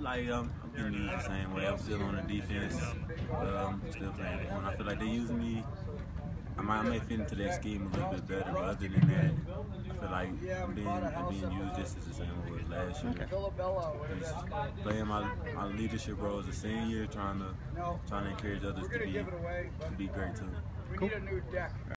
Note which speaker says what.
Speaker 1: feel like I'm getting used the same way. I'm still on the defense, still playing the corner. I feel like they're using me. I may fit into their scheme a little bit better, but other than that, I feel like I'm being used just as the same as it was last year.
Speaker 2: Okay.
Speaker 1: Just playing my leadership role as a senior, trying to encourage others to be great too.
Speaker 2: Cool.